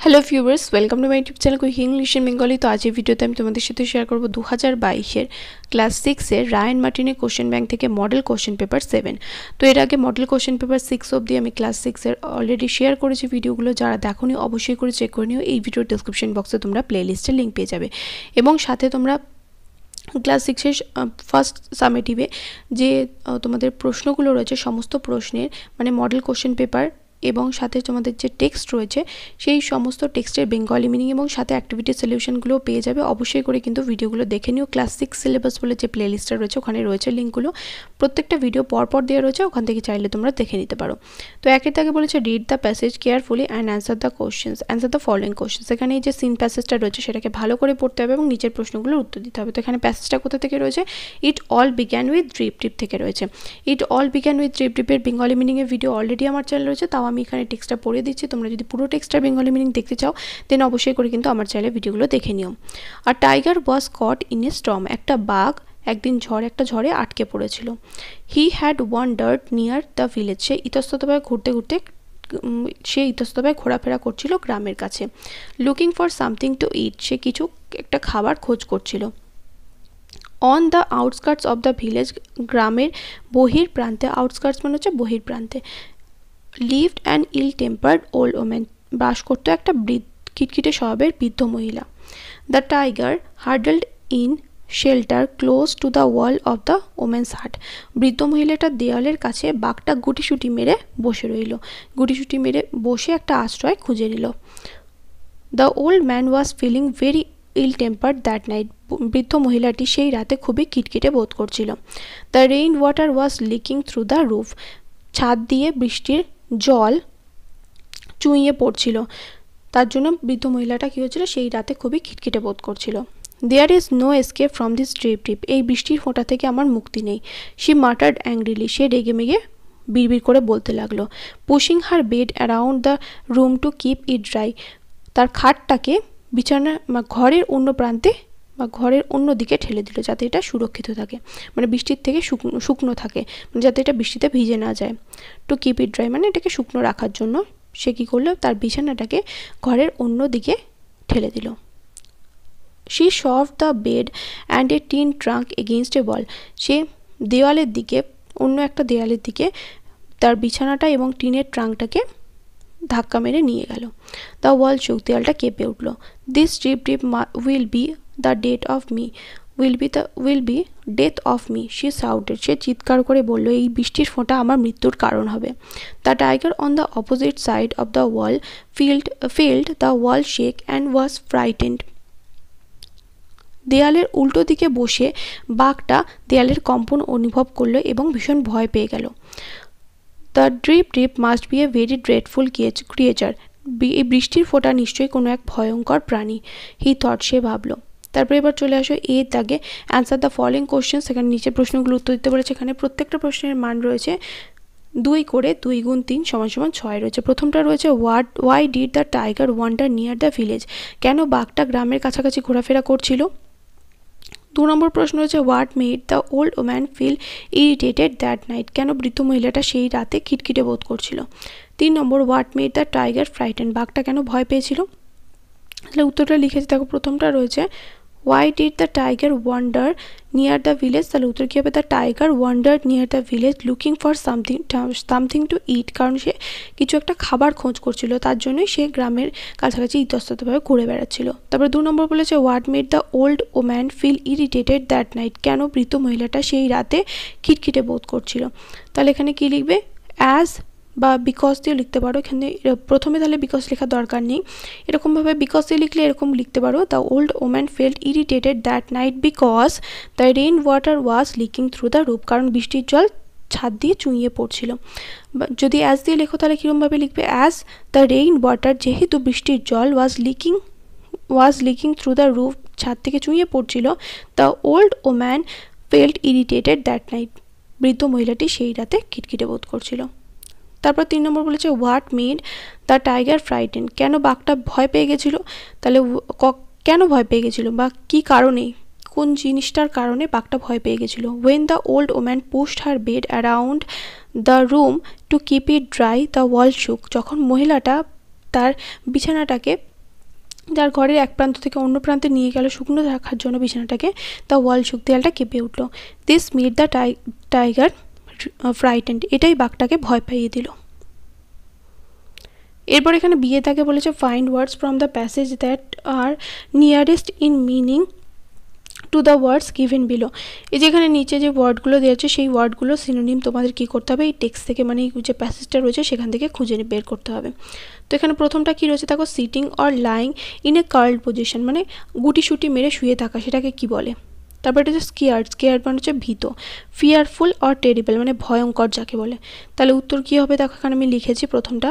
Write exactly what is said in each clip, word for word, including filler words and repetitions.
Hello viewers, welcome to my YouTube channel quick English in Bengali. তো আজ এই ভিডিওতে আমি তোমাদের সাথে শেয়ার করব দু হাজার বাইশের ক্লাস সিক্সের রায়ান মার্টিনের কোশ্চেন ব্যাংক থেকে মডেল কোশ্চেন পেপার সেভেন। তো এর আগে মডেল কোশ্চেন পেপার সিক্স অবধি আমি ক্লাস সিক্সের অলরেডি শেয়ার করেছি ভিডিওগুলো। যারা দেখোনি অবশ্যই করে চেক করে নিও। এই ভিডিওর ডেসক্রিপশন বক্সে তোমরা প্লেলিস্টের লিঙ্ক পেয়ে যাবে এবং সাথে তোমরা ক্লাস সিক্সের ফার্স্ট সামেটিভে যে তোমাদের প্রশ্নগুলো রয়েছে সমস্ত প্রশ্নের মানে মডেল কোশ্চেন পেপার এবং সাথে তোমাদের যে টেক্সট রয়েছে সেই সমস্ত টেক্সটের বেঙ্গলি মিনিং এবং সাথে অ্যাক্টিভিটি সলিউশনগুলো পেয়ে যাবে। অবশ্যই করে কিন্তু ভিডিওগুলো দেখে নিও। ক্লাস সিক্স সিলেবাস বলে যে প্লেলিস্টটা রয়েছে ওখানে রয়েছে লিঙ্কগুলো, প্রত্যেকটা ভিডিও পরপর দেওয়া রয়েছে, ওখান থেকে চাইলে তোমরা দেখে নিতে পারো। তো একের তাকে বলেছে read the passage carefully and answer the questions answer the following questions. এখানে এই যে সিন প্যাসেজটা রয়েছে সেটাকে ভালো করে পড়তে হবে এবং নিচের প্রশ্নগুলোর উত্তর দিতে হবে। তো এখানে প্যাসেজটা কোথা থেকে রয়েছে? It all began with drip trip থেকে রয়েছে। It all began with drip ট্রিপের বেঙ্গলি মিনিংয়ের ভিডিও অলরেডি আমার চ্যানেল রয়েছে, তাও আমি এখানে টেক্সটটা পড়ে দিচ্ছি। তোমরা যদি পুরো টেক্সটার বেঙ্গলি মিনিং দেখতে চাও দেন অবশ্যই করে কিন্তু আমার চ্যানেলে ভিডিওগুলো দেখে নিও। আর tiger was caught in a storm, একটা বাঘ একদিন ঝড় একটা ঝড়ে আটকে পড়েছিল। He had wandered near the village, সে ইতস্ততভাবে ঘুরতে ঘুরতে সে ইতস্ততভাবে ঘোরাফেরা করছিল গ্রামের কাছে। Looking for something to eat, সে কিছু একটা খাবার খোঁজ করছিল। On the outskirts of the village, গ্রামের বহির প্রান্তে, আউটস্কার্টস মানে হচ্ছে বহির প্রান্তে, lived an ill tempered old woman, বাস করতো একটা খিটখিটে স্বভাবের বৃদ্ধ মহিলা। The tiger huddled in shelter close to the wall of the woman's hut, বৃদ্ধ মহিলাটার দেওয়ালের কাছে বাঘটা গুটিসুটি মেরে বসে রইল, গুটিসুটি মেরে বসে একটা আশ্রয় খুঁজে নিল। The old man was feeling very ill tempered that night, বৃদ্ধ মহিলাটি সেই রাতে খুবই খিটখিটে বোধ করছিল। The rain water was leaking through the roof, ছাদ দিয়ে বৃষ্টির জল চুইয়ে পড়ছিল, তার জন্য বৃদ্ধ মহিলাটা কী হচ্ছিল সেই রাতে খুবই খিটখিটে বোধ করছিল। There is no escape from this drip trip, এই বৃষ্টির ফোঁটা থেকে আমার মুক্তি নেই। শি মাটার্ড অ্যাংরিলি, সে রেগে মেগে বিড়বিড় করে বলতে লাগলো। Pushing her bed around the room to keep it dry, তার খাটটাকে বিছানা ঘরের অন্য প্রান্তে বা ঘরের অন্য দিকে ঠেলে দিল যাতে এটা সুরক্ষিত থাকে, মানে বৃষ্টির থেকে শুকনো শুকনো থাকে, মানে যাতে এটা বৃষ্টিতে ভিজে না যায়। টু কিপ ইট ড্রাই মানে এটাকে শুকনো রাখার জন্য সে কী করলো, তার বিছানাটাকে ঘরের অন্য দিকে ঠেলে দিল। She shoved the bed and a tin trunk against a wall, সে দেওয়ালের দিকে অন্য একটা দেওয়ালের দিকে তার বিছানাটা এবং টিনের ট্রাঙ্কটাকে ধাক্কা মেরে নিয়ে গেল। দ্য ওয়াল শুক, দেওয়ালটা কেঁপে উঠল। This drip drip will be the death of me, will be the will be death of me, সে সাউটেড, সে চিৎকার করে বলল এই বৃষ্টির ফোঁটা আমার মৃত্যুর কারণ হবে। The tiger on the opposite side of the wall felt felt the wall shake and was frightened, দেয়ালের উল্টো দিকে বসে বাঘটা দেয়ালের কম্পন অনুভব করলো এবং ভীষণ ভয় পেয়ে গেল। The drip drip must be a very dreadful creature, এই বৃষ্টির ফোঁটা নিশ্চয়ই কোনো এক ভয়ঙ্কর প্রাণী। হি থট, সে ভাবলো। তারপরে এবার চলে আসো এ দাগে অ্যান্সার দ্য ফলোয়িং কোশ্চেন। সেখানে নিচের প্রশ্নগুলো উত্তর দিতে বলেছে। এখানে প্রত্যেকটা প্রশ্নের মান রয়েছে দুই করে, দুই গুণ তিন সমান সমান ছয় রয়েছে। প্রথমটা রয়েছে what why did the tiger wander near the village, কেন বাঘটা গ্রামের কাছাকাছি ঘোরাফেরা করছিল। দু নম্বর প্রশ্ন হচ্ছে what made the old woman feel irritated that night, কেন বৃদ্ধ মহিলাটা সেই রাতে খিটখিটে বোধ করছিল। তিন নম্বর what made the tiger frighten, বাঘটা কেন ভয় পেয়েছিল। তাহলে উত্তরটা লিখেছি দেখো। প্রথমটা রয়েছে why did the tiger wander near the village, তাহলে উত্তর কী হবে? The tiger wander near the village looking for something something to eat, কারণ সে কিছু একটা খাবার খোঁজ করছিল, তার জন্যই সে গ্রামের কাছাকাছি ইতস্ততভাবে ঘুরে বেড়াচ্ছিল। তারপরে দু নম্বর বলেছে what made the old woman feel irritated that night, কেন বৃদ্ধ মহিলাটা সেই রাতে খিটখিটে বোধ করছিল। তাহলে এখানে কি লিখবে? অ্যাজ বা বিকজ দিয়ে লিখতে পারো। এখানে প্রথমে তাহলে বিকজ লেখার দরকার নেই, এরকমভাবে বিকজ দিয়ে লিখলে এরকম লিখতে পারো। The old woman felt irritated that night because the rain water was leaking through the roof, কারণ বৃষ্টির জল ছাদ দিয়ে চুইয়ে পড়ছিল। যদি অ্যাজ দিয়ে লেখো তাহলে কীরকমভাবে লিখবে? অ্যাজ দ্য রেইন ওয়াটার, যেহেতু বৃষ্টির জল was leaking was leaking through the roof, ছাদ থেকে চুইয়ে পড়ছিল। The old woman felt irritated that night, বৃদ্ধ মহিলাটি সেই রাতে খিটখিটে বোধ করছিল। তারপর তিন নম্বর বলেছে what made the tiger frighten, কেন বাঘটা ভয় পেয়ে গেছিলো। তাহলে কেন ভয় পেয়ে গেছিলো বা কী কারণে, কোন জিনিসটার কারণে বাঘটা ভয় পেয়ে গেছিলো। When the old woman pushed her bed around the room to keep it dry the wall shook, যখন মহিলাটা তার বিছানাটাকে যার ঘরের এক প্রান্ত থেকে অন্য প্রান্তে নিয়ে গেল শুকনো রাখার জন্য বিছানাটাকে, দ্য ওয়াল শুক, দেয়ালটা কেঁপে উঠল। This made the tiger frightened, এটাই বাঘটাকে ভয় পাইয়ে দিল। এরপর এখানে বিয়ে তাকে বলেছে find words from the passage that are nearest in meaning to the words given below. এই যেখানে নিচে যে ওয়ার্ডগুলো দেওয়া আছে সেই ওয়ার্ডগুলো সিনোনিম তোমাদের কী করতে হবে, এই টেক্সট থেকে মানে যে প্যাসেজটা রয়েছে সেখান থেকে খুঁজে বের করতে হবে। তো এখানে প্রথমটা কী রয়েছে দেখো, sitting or lying in a curled position, মানে গুটি সুটি মেরে শুয়ে থাকা, সেটাকে কি বলে। তারপর এটা হচ্ছে স্কেয়ার্ড, স্কেয়ার্ড মানে হচ্ছে ভীত। ফিয়ারফুল অর টেরিবল মানে ভয়ঙ্কর যাকে বলে। তাহলে উত্তর কী হবে দেখো, এখানে আমি লিখেছি প্রথমটা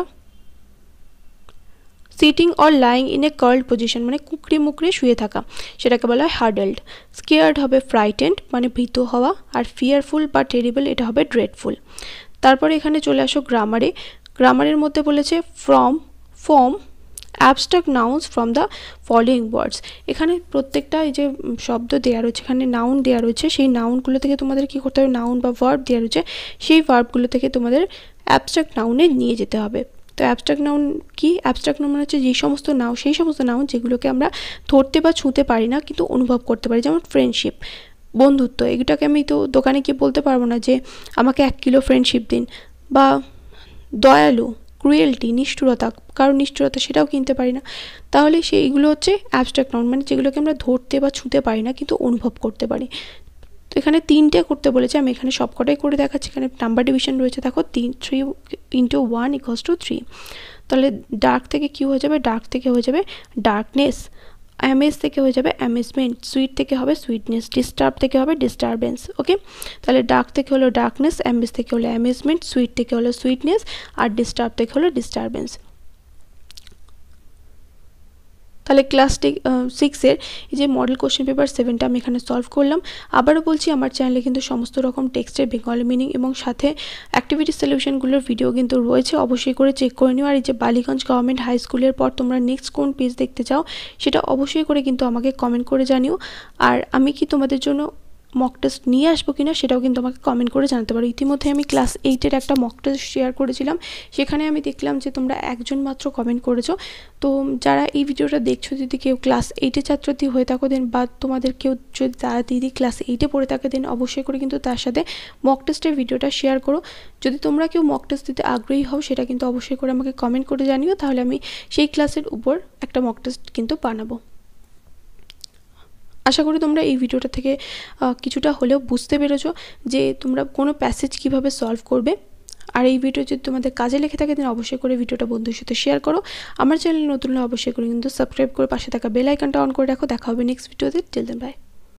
sitting or lying in a curled position মানে কুকড়ে মুকড়ে শুয়ে থাকা, সেটাকে বলা হয় হার্ডেলড। স্কেয়ার্ড হবে ফ্রাইটেন্ড মানে ভীত হওয়া, আর ফিয়ারফুল বা টেরিবল এটা হবে ড্রেডফুল। তারপরে এখানে চলে আসো গ্রামারে। গ্রামারের মধ্যে বলেছে from form abstract nouns from the following words. এখানে প্রত্যেকটা এই যে শব্দ দেওয়া রয়েছে, এখানে নাউন দেওয়া রয়েছে, সেই নাউনগুলো থেকে তোমাদের কী করতে হবে, নাউন বা ভার্ব দেওয়া রয়েছে, সেই ভার্বগুলো থেকে তোমাদের অ্যাবস্ট্রাক্ট নাউনে নিয়ে যেতে হবে। তো অ্যাবস্ট্রাক্ট নাউন কি, অ্যাবস্ট্রাক্ট নাউন মানে হচ্ছে যে সমস্ত নাউন, সেই সমস্ত নাউন যেগুলোকে আমরা ধরতে বা ছুঁতে পারি না কিন্তু অনুভব করতে পারি, যেমন ফ্রেন্ডশিপ, বন্ধুত্ব। এটাকে আমি তো দোকানে গিয়ে বলতে পারবো না যে আমাকে এক কিলো ফ্রেন্ডশিপ দিন, বা দয়ালু, ক্রুয়েলটি, নিষ্ঠুরতা, কারণ নিষ্ঠুরতা সেটাও কিনতে পারি না। তাহলে সেইগুলো হচ্ছে অ্যাবস্ট্রাক্ট নাউন, মানে যেগুলোকে আমরা ধরতে বা ছুঁতে পারি না কিন্তু অনুভব করতে পারি। তো এখানে তিনটে করতে বলেছে, আমি এখানে সবকটাই করে দেখাচ্ছি। এখানে নাম্বার ডিভিশন রয়েছে দেখো, তিন three into one equals to three. তাহলে ডার্ক থেকে কী হয়ে যাবে, ডার্ক থেকে হয়ে যাবে ডার্কনেস, অ্যামেজ থেকে হয়ে যাবে অ্যামেজমেন্ট, সুইট থেকে হবে সুইটনেস, ডিস্টার্ব থেকে হবে ডিস্টারবেন্স। ওকে, তাহলে ডার্ক থেকে হলো ডার্কনেস, অ্যামেজ থেকে হলো অ্যামেজমেন্ট, সুইট থেকে হলো সুইটনেস, আর ডিস্টার্ব থেকে হলো ডিস্টারবেন্স। তাহলে ক্লাস সিক্সের এই যে মডেল কোশ্চেন পেপার সেভেনটা আমি এখানে সলভ করলাম। আবারও বলছি, আমার চ্যানেলে কিন্তু সমস্ত রকম টেক্সটের বেঙ্গলি মিনিং এবং সাথে অ্যাক্টিভিটি সলিউশনগুলোর ভিডিও কিন্তু রয়েছে, অবশ্যই করে চেক করে নিও। আর এই যে বালিগঞ্জ গভর্নমেন্ট হাই স্কুলের পর তোমরা নেক্সট কোন পেজ দেখতে চাও সেটা অবশ্যই করে কিন্তু আমাকে কমেন্ট করে জানিও। আর আমি কি তোমাদের জন্য মক টেস্ট নিয়ে আসবো কিনা সেটাও কিন্তু আমাকে কমেন্ট করে জানাতে পারো। ইতিমধ্যে আমি ক্লাস এইটের একটা মক টেস্ট শেয়ার করেছিলাম, সেখানে আমি দেখলাম যে তোমরা একজন মাত্র কমেন্ট করেছো। তো যারা এই ভিডিওটা দেখছো, যদি কেউ ক্লাস এইটের ছাত্রছাত্রী হয়ে থাকো দেন, বা তোমাদের কেউ যদি তারা দিদি ক্লাস এইটে পড়ে থাকে দেন, অবশ্যই করে কিন্তু তার সাথে মক টেস্টের ভিডিওটা শেয়ার করো। যদি তোমরা কেউ মক টেস্ট দিতে আগ্রহী হও সেটা কিন্তু অবশ্যই করে আমাকে কমেন্ট করে জানিও, তাহলে আমি সেই ক্লাসের উপর একটা মক টেস্ট কিন্তু বানাবো। আশা করি তোমরা এই ভিডিওটা থেকে কিছুটা হলেও বুঝতে পেরেছো যে তোমরা কোনো প্যাসেজ কিভাবে সলভ করবে। আর এই ভিডিও যদি তোমাদের কাজে লেগে থাকে তাহলে অবশ্যই করে ভিডিওটা বন্ধুদের সাথে শেয়ার করো। আমার চ্যানেল নতুন হলে অবশ্যই করে কিন্তু সাবস্ক্রাইব করে পাশে থাকা বেল আইকনটা অন করে রাখো। দেখা হবে নেক্সট ভিডিওতে। Till then by.